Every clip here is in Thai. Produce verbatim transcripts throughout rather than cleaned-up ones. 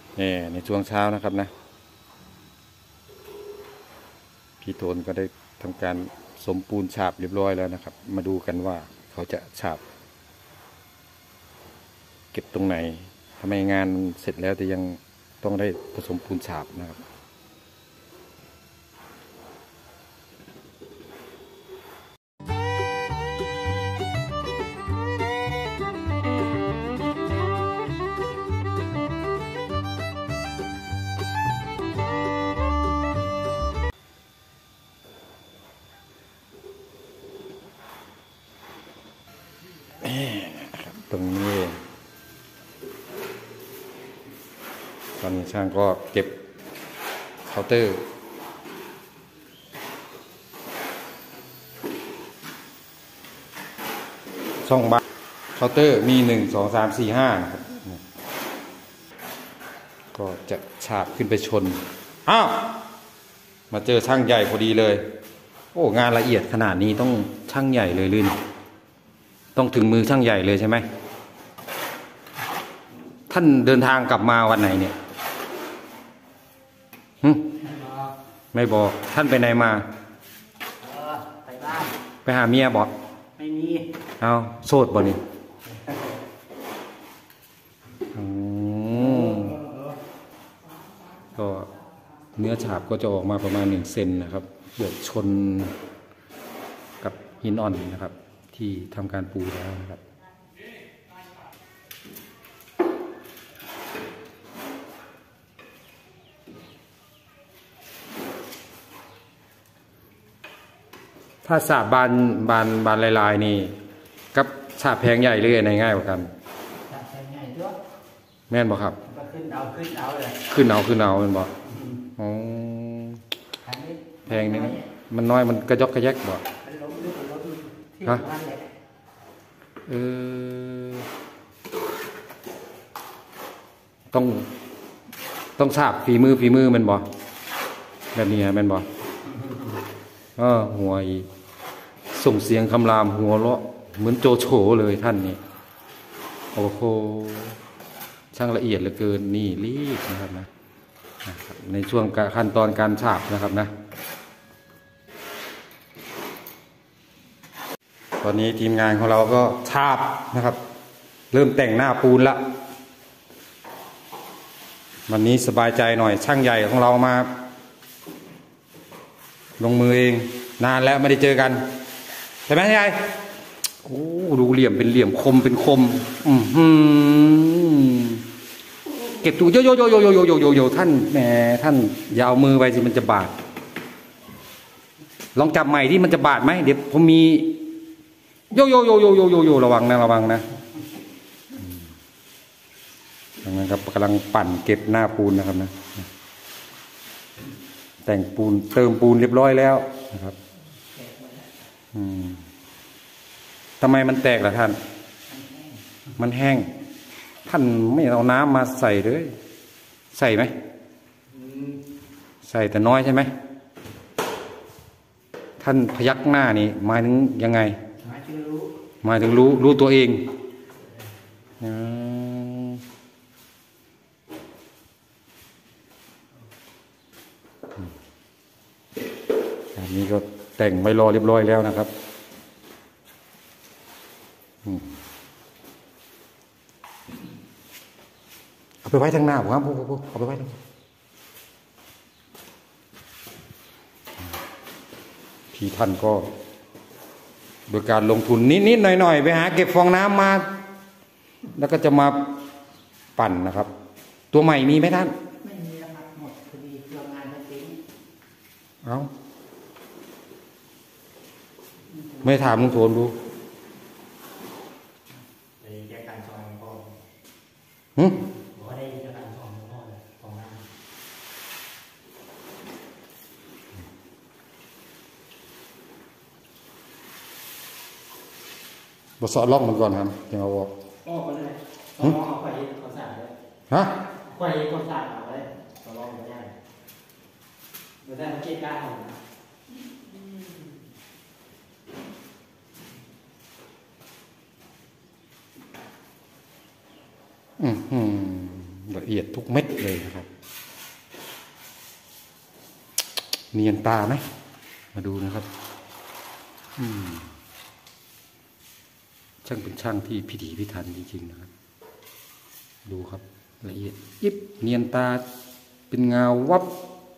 นี่ในช่วงเช้านะครับนะพี่โทนก็ได้ทำการสมปูนฉาบเรียบร้อยแล้วนะครับมาดูกันว่าเขาจะฉาบเก็บตรงไหนทำไมงานเสร็จแล้วแต่ยังต้องได้ผสมปูนฉาบนะครับตรงนี้ตอนนี้ช่างก็เก็บเคาน์เตอร์ช่องบัคเคาน์เตอร์มีหนึ่งสองสามสี่ห้านะครับก็จะฉาบขึ้นไปชนอ้าวมาเจอช่างใหญ่พอดีเลยโอ้งานละเอียดขนาดนี้ต้องช่างใหญ่เลยลื่นต้องถึงมือช่างใหญ่เลยใช่ไหมท่านเดินทางกลับมาวันไหนเนี่ยฮึไม่บอกท่านไปไหนมาไปบ้านไปหาเมียบอกไม่มีเอาโสดบ่นี่ก็เนื้อฉาบก็จะออกมาประมาณหนึ่งเซนนะครับบวกชนกับหินอ่อนนะครับที่ทำการปูแล้วนะครับถ้าฉาบบานบานบานลายๆนี่กับฉาบแพงใหญ่เลยในง่ายกว่ากันฉาบแพงใหญ่ด้วยแม่นบอกครับก็ขึ้นเอาขึ้นเอาเลยขึ้นเอาขึ้นเอาเป็นบอกอ๋อแพงนี่มันน้อยมันกระยอกกระแยกบอกฮะเออต้องต้องฉาบฝีมือฝีมือมันบอกแบบนี้มันบอกเออหัวอีส่งเสียงคำรามหัวเราะเหมือนโจโฉเลยท่านนี่โอ้โหช่างละเอียดเหลือเกินนี่รีบนะครับนะในช่วงขั้นตอนการฉาบนะครับนะตอนนี้ทีมงานของเราก็ฉาบนะครับเริ่มแต่งหน้าปูนละวันนี้สบายใจหน่อยช่างใหญ่ของเรามาลงมือเองนานแล้วไม่ได้เจอกันใช่ไหมยายโอ้ดูเหลี่ยมเป็นเหลี่ยมคมเป็นคมอืมเก็บตูโยโยโยโยโยโยโยโยโยท่านแหมท่านอย่าเอามือไปสิมันจะบาดลองจับใหม่ที่มันจะบาดไหมเดี๋ยวผมมีโยโยโยโยโยโยโยระวังนะระวังนะนะครับกำลังปั่นเก็บหน้าปูนนะครับนะแต่งปูนเติมปูนเรียบร้อยแล้วนะครับอืมทำไมมันแตกล่ะท่านมันแห้งท่านไม่เอาน้ำมาใส่เลยใส่ไหมใส่แต่น้อยใช่ไหมท่านพยักหน้านี่หมายถึงยังไงหมายถึงรู้หมายถึงรู้รู้ตัวเองอันนี้ก็แต่งไว้รอเรียบร้อยแล้วนะครับเอาไปไว้ทางหน้าผมครับเอาไปไว้ทางพี่ท่านก็โดยการลงทุนนิดๆหน่อยๆไปหาเก็บฟองน้ำมาแล้วก็จะมาปั่นนะครับตัวใหม่มีไหมท่านไม่มีครับหมดพอดีโรงงานมันทิ้งเอาไม่ถามลุงโทนดูได้แก้การซอยพ่อหืมบอกว่าได้แก้การซอยพ่อเลยฟองน้ำบทสอบล็อกมันก่อนครับยังเอาออกออกไปเลยต้องลองเอาไปก่อนสาดเลยฮะไปก่อนสาดเอาเลยต้องลองไม่ได้ไม่ได้มาเก็บก้าเอานะอืมละเอียดทุกเม็ดเลยนะครับเนียนตาไหมมาดูนะครับอืมช่างเป็นช่างที่พิถีพิถันจริงๆนะครับดูครับละเอียดยิบเนียนตาเป็นเงาวับ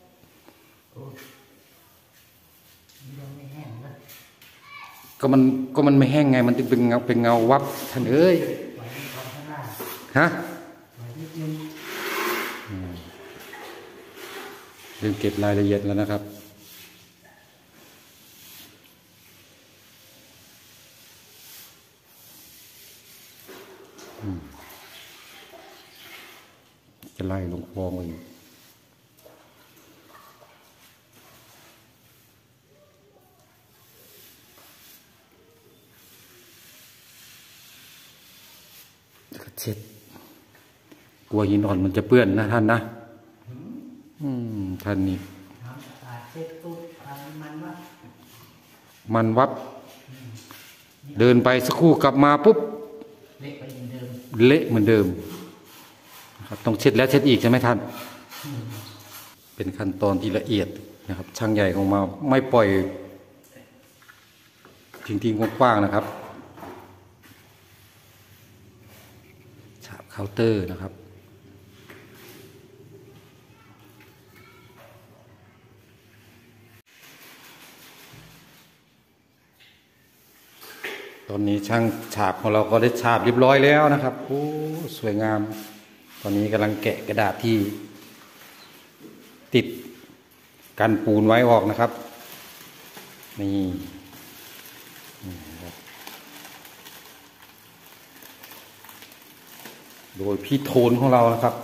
ก็มันก็มันไม่แห้งไงมันจึงเป็นเงาเป็นเงาวับท่านเอ้ยฮะเริ่มเก็บรายละเอียดแล้วนะครับจะไล่ลงคลองเลยเช็ดกลัวหินอ่อนมันจะเปื้อนนะท่านนะอืมท่านนี่มันวับเดินไปสักครู่กลับมาปุ๊บเละไปเหมือนเดิมเละเหมือนเดิมนะครับต้องเช็ดแล้วเช็ดอีกใช่ไหมท่านเป็นขั้นตอนที่ละเอียดนะครับช่างใหญ่ของมาไม่ปล่อยทิ้งๆกว้างๆนะครับฉาบเคาน์เตอร์นะครับตอนนี้ช่างฉาบของเราก็ได้ฉาบเรียบร้อยแล้วนะครับโอ้สวยงามตอนนี้กำลังแกะกระดาษที่ติดกันปูนไว้ออกนะครับนี่โดยพี่โทนของเรานะครับ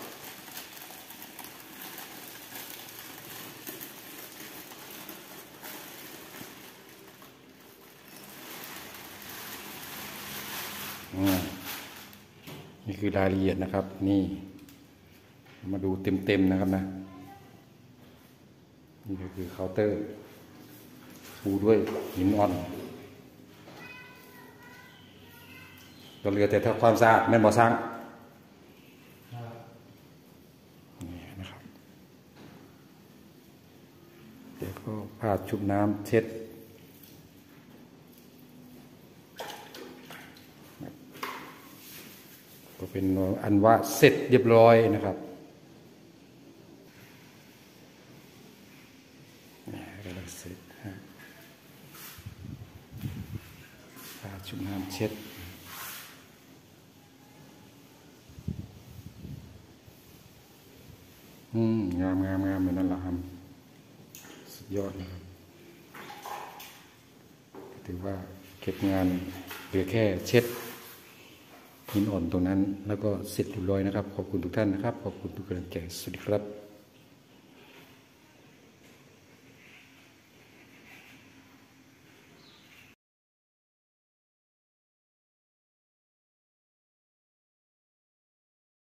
นี่คือรายละเอียดนะครับนี่มาดูเต็มๆนะครับนะนี่ก็คือเคาน์เตอร์ปูด้วยหินอ่อนก็เหลือแต่ถ้าความสะอาดแม่นบ่สร้างนี่นะครับเดี๋ยวก็ผ้าชุบน้ำเช็ดก็เป็นอันว่าเสร็จเรียบร้อยนะครับเสร็จผ้าชุบน้ำเช็ดอืมงามงามงามเหมือนนั่นแหละครับสุดยอดนะครับถือว่าเก็บงานเหลือแค่เช็ดหินอ่อนตรงนั้นแล้วก็เสร็จเรียบร้อยนะครับขอบคุณทุกท่านนะครับขอบคุณทุกกำลังใจสวัสดีครับ